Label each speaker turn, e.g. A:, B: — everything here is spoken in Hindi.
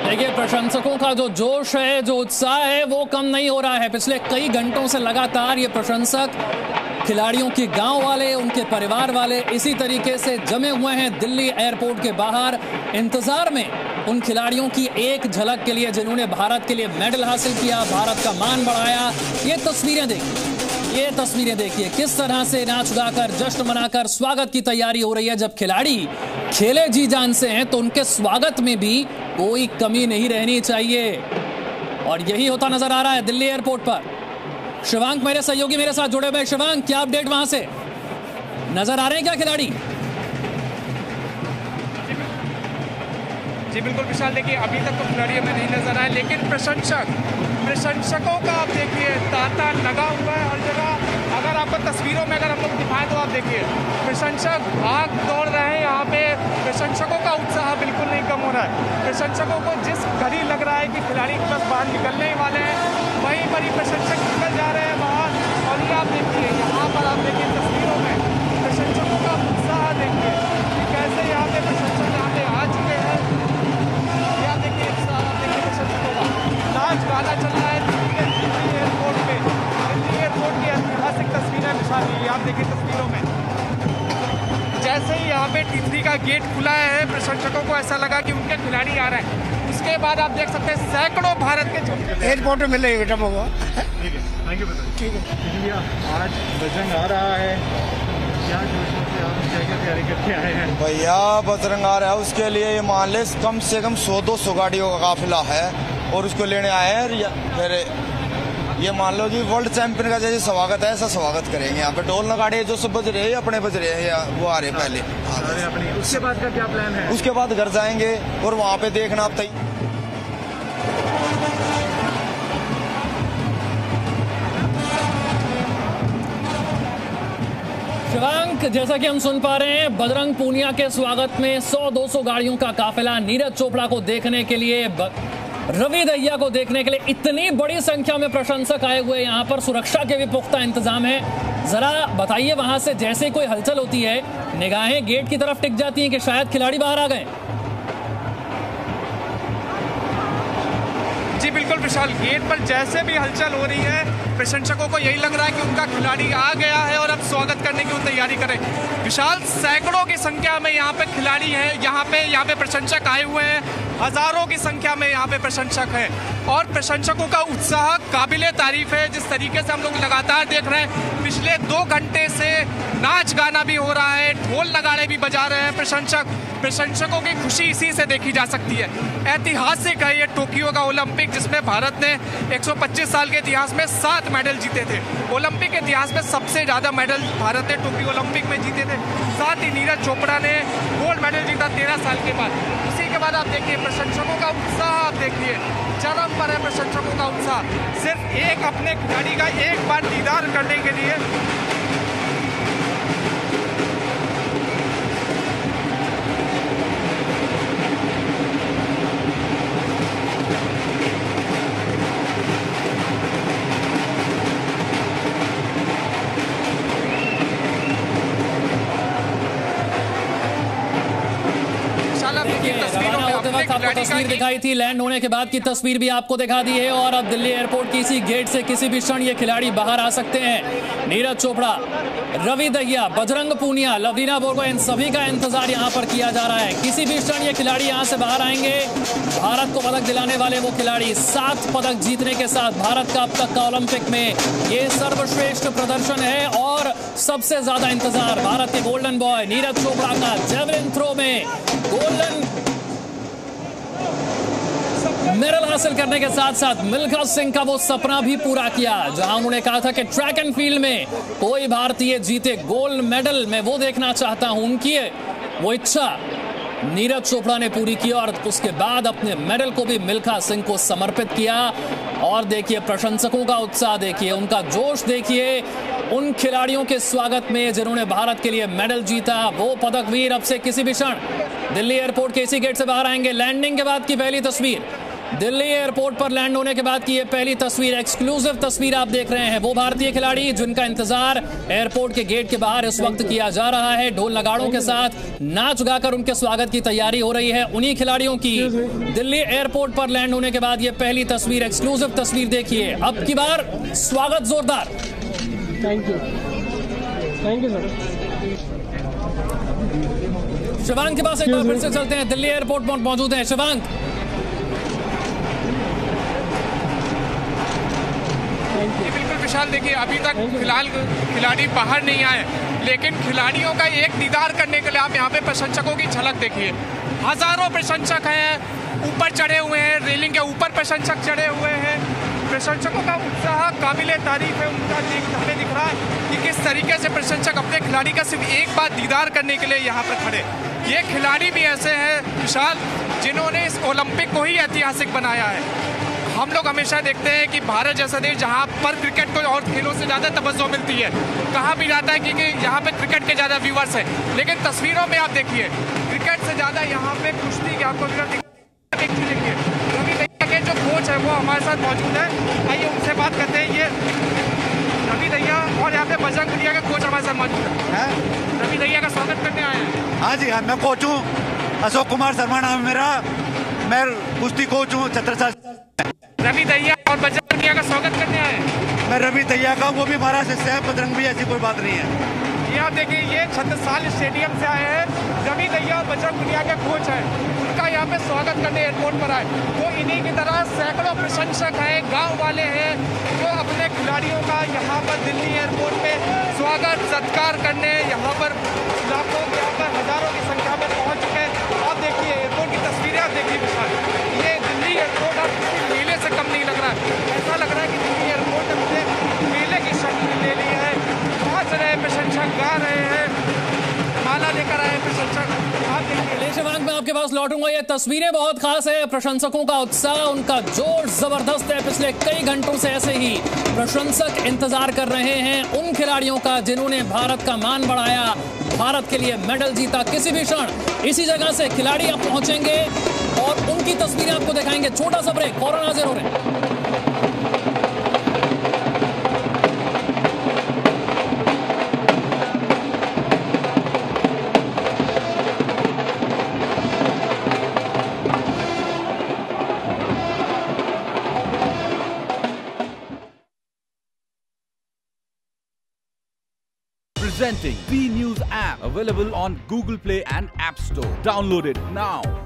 A: देखिए, प्रशंसकों का जो जोश है, जो उत्साह है, वो कम नहीं हो रहा है। पिछले कई घंटों से लगातार ये प्रशंसक, खिलाड़ियों के गांव वाले, उनके परिवार वाले इसी तरीके से जमे हुए हैं दिल्ली एयरपोर्ट के बाहर, इंतजार में उन खिलाड़ियों की एक झलक के लिए जिन्होंने भारत के लिए मेडल हासिल किया, भारत का मान बढ़ाया। ये तस्वीरें देखिए किस तरह से नाच गाकर, जश्न मनाकर स्वागत की तैयारी हो रही है। जब खिलाड़ी खेले जी जान से हैं तो उनके स्वागत में भी कोई कमी नहीं रहनी चाहिए, और यही होता नजर आ रहा है दिल्ली एयरपोर्ट पर। शिवांक मेरे सहयोगी मेरे साथ जुड़े हुए। शिवांक, क्या अपडेट वहां से? नजर आ रहे हैं क्या खिलाड़ी?
B: जी बिल्कुल विशाल, देखिए अभी तक तो खिलाड़ी हमें नहीं नजर आए, लेकिन प्रशंसकों का आप देखिए तांता लगा हुआ है हर जगह। अगर आपको तस्वीरों में अगर हम लोग दिखाएं तो आप देखिए प्रशंसक भाग दौड़ रहे हैं यहाँ पे। प्रशंसकों का उत्साह बिल्कुल नहीं कम हो रहा है। प्रशंसकों को जिस घड़ी लग रहा है कि खिलाड़ी बस बाहर निकलने ही वाले हैं, वहीं पर ही प्रशंसक निकल जा रहे हैं बाहर। और ये आप देखिए, यहाँ पर आप देखिए तस्वीरों में प्रशंसकों का उत्साह देखिए कि कैसे यहाँ पे प्रशंसक यहाँ पे आ चुके हैं। यहाँ देखिए प्रशंसकों का नाच गाना चल रहा है दिल्ली एयरपोर्ट पे। दिल्ली एयरपोर्ट की ऐतिहासिक तस्वीरें विशाल, ये आप देखिए तस्वीरों में जैसे ही यहाँ पे T3 का गेट खुला है, प्रशंसकों को ऐसा लगा कि उनके खिलाड़ी आ रहे हैं। उसके बाद आप देख सकते हैं सैकड़ों भारत के
C: एयरपोर्ट में मिलेगा बेटा होगा।
B: ठीक है, थैंक यू।
C: ठीक है,
B: आज बजरंग आ रहा है, क्या क्या तैयारी करके आए हैं?
D: भैया बजरंग आ रहा है, उसके लिए ये मान ले कम से कम 100-200 गाड़ियों का काफिला है और उसको लेने आए हैं। फिर ये मान लो कि वर्ल्ड चैंपियन का जैसे स्वागत है ऐसा स्वागत करेंगे। यहाँ पे ढोल नगाड़े जो सब बज रहे हैं अपने बज रहे हैं, या वो आ रहे हैं पहले।
B: उसके बाद का क्या प्लान है?
D: उसके बाद घर जाएंगे और वहाँ पे देखना आप तय।
A: शिवांक, जैसा कि हम सुन पा रहे हैं, बजरंग पूनिया के स्वागत में 100-200 गाड़ियों का काफिला नीरज चोपड़ा को देखने के लिए, रवि दहिया को देखने के लिए इतनी बड़ी संख्या में प्रशंसक आए हुए। यहाँ पर सुरक्षा के भी पुख्ता इंतजाम है। जरा बताइए, वहां से जैसे कोई हलचल होती है निगाहें गेट की तरफ टिक जाती हैं कि शायद खिलाड़ी बाहर आ गए।
B: जी बिल्कुल विशाल, गेट पर जैसे भी हलचल हो रही है, प्रशंसकों को यही लग रहा है कि उनका खिलाड़ी आ गया है और अब स्वागत करने की वो तैयारी करें। विशाल, सैकड़ों की संख्या में यहाँ पे खिलाड़ी हैं, यहाँ पे प्रशंसक आए हुए हैं, हजारों की संख्या में यहाँ पे प्रशंसक हैं और प्रशंसकों का उत्साह काबिले तारीफ है। जिस तरीके से हम लोग लगातार देख रहे हैं, पिछले 2 घंटे से नाच गाना भी हो रहा है, ढोल नगाड़े भी बजा रहे हैं प्रशंसकों की खुशी इसी से देखी जा सकती है। ऐतिहासिक है ये टोक्यो का ओलंपिक, जिसमें भारत ने 125 साल के इतिहास में 7 मेडल जीते थे। ओलंपिक के इतिहास में सबसे ज्यादा मेडल भारत ने टोक्यो ओलंपिक में जीते थे। साथ ही नीरज चोपड़ा ने गोल्ड मेडल जीता 13 साल के बाद। उसी के बाद आप देखिए प्रशंसकों का उत्साह, आप देखिए चरम पर है प्रशंसकों का उत्साह। सिर्फ एक अपने खिलाड़ी का एक बार दीदार करने के लिए
A: आपको तस्वीर दिखाई थी, लैंड होने के बाद की तस्वीर भी आपको दिखा दी है। और अब दिल्ली एयरपोर्ट की इसी गेट से किसी भी क्षण ये खिलाड़ी बाहर आ सकते हैं। नीरज चोपड़ा, रवि दहिया, बजरंग पूनिया, लवलीना बोरगोहेन, इन सभी का इंतजार यहाँ पर किया जा रहा है। किसी भी क्षण ये खिलाड़ी यहाँ से बाहर आएंगे। भारत को पदक दिलाने वाले वो खिलाड़ी, 7 पदक जीतने के साथ भारत का अब तक का ओलंपिक में ये सर्वश्रेष्ठ प्रदर्शन है। और सबसे ज्यादा इंतजार भारत के गोल्डन बॉय नीरज चोपड़ा का, जेवलिन थ्रो में गोल्डन मेडल हासिल करने के साथ साथ मिल्खा सिंह का वो सपना भी पूरा किया, जहां उन्होंने कहा था कि ट्रैक एंड फील्ड में कोई भारतीय जीते गोल्ड मेडल, मैं वो देखना चाहता हूं। उनकी वो इच्छा नीरज चोपड़ा ने पूरी की और उसके बाद अपने मेडल को भी मिल्खा सिंह को समर्पित किया। और देखिए प्रशंसकों का उत्साह देखिए, उनका जोश देखिए उन खिलाड़ियों के स्वागत में जिन्होंने भारत के लिए मेडल जीता। वो पदकवीर अब से किसी भी क्षण दिल्ली एयरपोर्ट के इसी गेट से बाहर आएंगे। लैंडिंग के बाद की पहली तस्वीर दिल्ली एयरपोर्ट पर लैंड होने के बाद की ये पहली तस्वीर, एक्सक्लूसिव तस्वीर आप देख रहे हैं। वो भारतीय खिलाड़ी जिनका इंतजार एयरपोर्ट के गेट के बाहर इस वक्त किया जा रहा है। ढोल नगाड़ों के साथ नाच गाकर उनके स्वागत की तैयारी हो रही है। उन्हीं खिलाड़ियों की दिल्ली एयरपोर्ट पर लैंड होने के बाद ये पहली तस्वीर, एक्सक्लूसिव तस्वीर देखिए। अब की बार स्वागत जोरदार।
C: Thank you sir.
A: शिवांग के पास एक बार फिर से चलते हैं। दिल्ली एयरपोर्ट पर मौजूद हैं शिवांग।
B: बिल्कुल विशाल, देखिए अभी तक फिलहाल खिलाड़ी बाहर नहीं आए, लेकिन खिलाड़ियों का एक दीदार करने के लिए आप यहाँ पे प्रशंसकों की झलक देखिए। हजारों प्रशंसक हैं, ऊपर चढ़े हुए हैं, रेलिंग के ऊपर प्रशंसक चढ़े हुए हैं। प्रशंसकों का उत्साह काबिले तारीफ है। उनका हमें दिख रहा है कि किस तरीके से प्रशंसक अपने खिलाड़ी का सिर्फ एक बार दीदार करने के लिए यहाँ पर खड़े। ये खिलाड़ी भी ऐसे हैं विशाल जिन्होंने इस ओलंपिक को ही ऐतिहासिक बनाया है। हम लोग हमेशा देखते हैं कि भारत जैसा देश जहाँ पर क्रिकेट को और खेलों से ज़्यादा तवज्जो मिलती है, कहा भी जाता है कि यहाँ पे क्रिकेट के ज़्यादा व्यूअर्स हैं, लेकिन तस्वीरों में आप देखिए क्रिकेट से ज़्यादा यहाँ पे कुश्ती के आपको देखिए। रवि दैया के जो कोच है वो हमारे साथ मौजूद है, आइए उनसे बात करते हैं। ये रवि दैया और यहाँ पे बजरंग पुनिया के कोच हमारे साथ मौजूद है। रवि दैया का स्वागत करने आए हैं।
E: हाँ जी, हाँ, मैं कोच हूँ, अशोक कुमार शर्मा नाम है मेरा, मैं कुश्ती कोच हूँ 17 साल।
B: रवि दैया और बजरंग पुनिया का स्वागत करने आए।
E: मैं रवि दैया का, वो भी हमारा शिष्य है, बजरंग भी, ऐसी कोई बात नहीं है।
B: ये आप देखिए, ये छत्रसाल स्टेडियम से आए हैं। रवि दैया और बजरंग पुनिया के कोच हैं, उनका यहाँ पे स्वागत करने एयरपोर्ट पर आए। वो इन्हीं की तरह सैकड़ों प्रशंसक हैं, गांव वाले हैं, जो अपने खिलाड़ियों का यहाँ पर दिल्ली एयरपोर्ट पे स्वागत सत्कार करने यहाँ पर लाखों, यहाँ पर हजारों की संख्या में पहुँच चुके हैं। आप देखिए एयरपोर्ट की तस्वीरें, आप देखिए विशाल, ये दिल्ली एयरपोर्ट अब किसी मेले से कम नहीं लग रहा है। ऐसा लग रहा है कि दिल्ली एयरपोर्ट ने मुझे मेले की शक्ल ले ली है। नाच रहे प्रशंसक, गा रहे हैं, माला लेकर आए प्रशंसक। आप देखिए
A: शिवांग, मैं आपके पास लौटूंगा। ये तस्वीरें बहुत खास है। प्रशंसकों का उत्साह, उनका जोर जबरदस्त है। पिछले कई घंटों से ऐसे ही प्रशंसक इंतजार कर रहे हैं उन खिलाड़ियों का जिन्होंने भारत का मान बढ़ाया, भारत के लिए मेडल जीता। किसी भी क्षण इसी जगह से खिलाड़ी अब पहुंचेंगे और उनकी तस्वीरें आपको दिखाएंगे। छोटा सा ब्रेक, फौरन हाजिर हो रहे हैं।
F: Presenting B News app, available on Google Play and App Store. Download it now.